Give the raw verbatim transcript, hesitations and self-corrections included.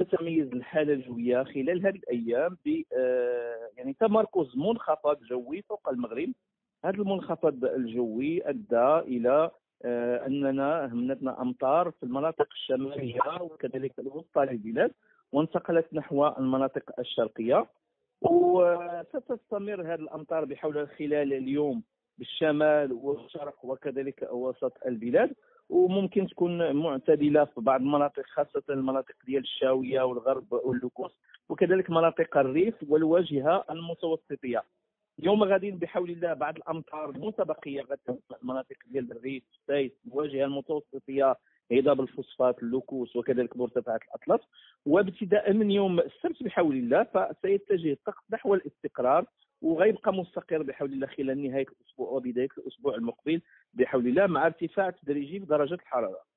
ستتميز الحالة الجوية خلال هذه الأيام ب آه، يعني تمركز منخفض جوي فوق المغرب. هذا المنخفض الجوي أدى إلى آه، أننا همتنا أمطار في المناطق الشمالية وكذلك الوسطى للبلاد، وانتقلت نحو المناطق الشرقية. وستستمر هذه الأمطار بحول خلال اليوم بالشمال والشرق وكذلك وسط البلاد، وممكن تكون معتدله في بعض المناطق خاصه المناطق ديال الشاويه والغرب واللوكوس، وكذلك مناطق الريف والواجهه المتوسطيه. اليوم غادي بحول الله بعض الامطار المتبقيه غتكون في المناطق ديال الريف، سايس، الواجهه المتوسطيه، هضاب الفوسفات، اللوكوس وكذلك مرتفعات الاطلس. وابتداء من يوم السبت بحول الله فسيتجه الطقس نحو الاستقرار، وغيبقى مستقر بحول الله خلال نهايه الاسبوع وبدايه الاسبوع المقبل بحول الله، مع ارتفاع تدريجي في درجات الحراره.